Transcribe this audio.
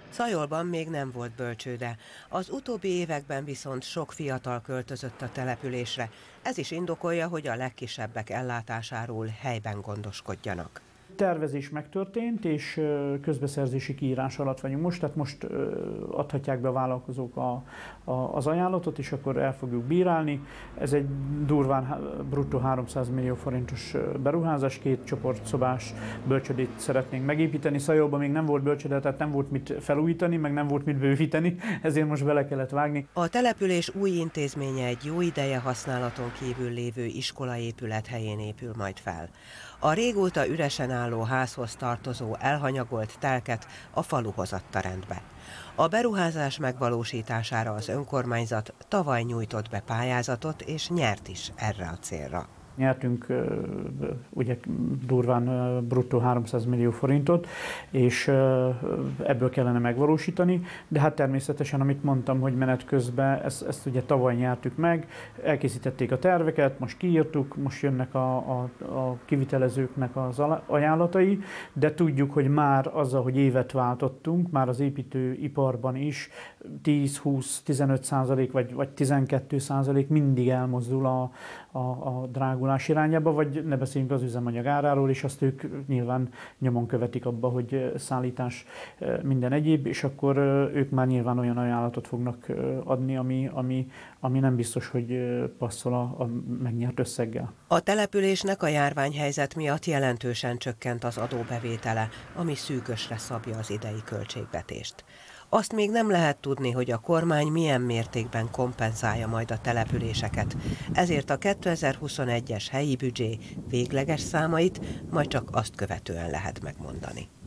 Szajolban még nem volt bölcsőde. Az utóbbi években viszont sok fiatal költözött a településre. Ez is indokolja, hogy a legkisebbek ellátásáról helyben gondoskodjanak. Tervezés megtörtént, és közbeszerzési kiírás alatt vagyunk most, tehát most adhatják be a vállalkozók az ajánlatot, és akkor el fogjuk bírálni. Ez egy durván bruttó 300 millió forintos beruházás, 2 csoportszobás bölcsödét szeretnénk megépíteni. Szajolban még nem volt bölcsöde, tehát nem volt mit felújítani, meg nem volt mit bővíteni, ezért most bele kellett vágni. A település új intézménye egy jó ideje használaton kívül lévő iskolaépület helyén épül majd fel. A régóta üresen álló házhoz tartozó elhanyagolt telket a falu hozatta rendbe. A beruházás megvalósítására az önkormányzat tavaly nyújtott be pályázatot, és nyert is erre a célra. Nyertünk ugye durván bruttó 300 millió forintot, és ebből kellene megvalósítani, de hát természetesen, amit mondtam, hogy menet közben, ezt ugye tavaly nyertük meg, elkészítették a terveket, most kiírtuk, most jönnek a kivitelezőknek az ajánlatai, de tudjuk, hogy már azzal, hogy évet váltottunk, már az építőiparban is 10-20-15% vagy 12% mindig elmozdul a drágulás irányába, vagy ne beszéljünk az üzemanyag áráról, és azt ők nyilván nyomon követik abba, hogy szállítás, minden egyéb, és akkor ők már nyilván olyan ajánlatot fognak adni, ami nem biztos, hogy passzol a megnyert összeggel. A településnek a járványhelyzet miatt jelentősen csökkent az adóbevétele, ami szűkösre szabja az idei költségvetést. Azt még nem lehet tudni, hogy a kormány milyen mértékben kompenzálja majd a településeket, ezért a 2021-es helyi büdzsé végleges számait majd csak azt követően lehet megmondani.